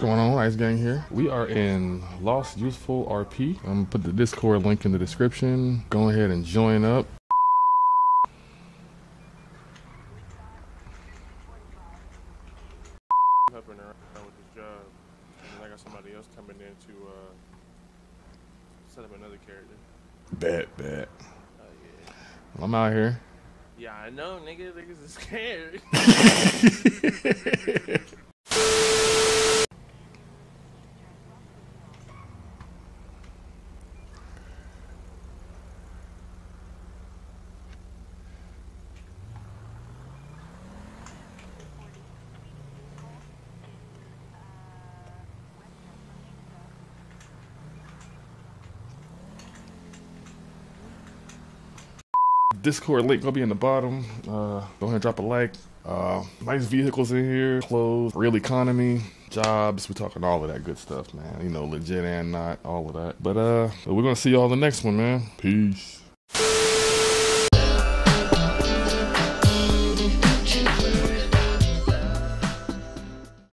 going on? Itsicegang here. We are in Lost Youthful RP. I'm gonna put the Discord link in the description. Go ahead and join up. Helping around with this job, and I got somebody else coming in to set up another character. Bet. Yeah. I'm out here. Yeah, I know, nigga. Niggas is scared. Discord link gonna be in the bottom. Go ahead and drop a like. Nice vehicles in here, clothes, real economy, jobs. We're talking all of that good stuff, man. You know, legit and not, all of that. But we're gonna see y'all in the next one, man. Peace.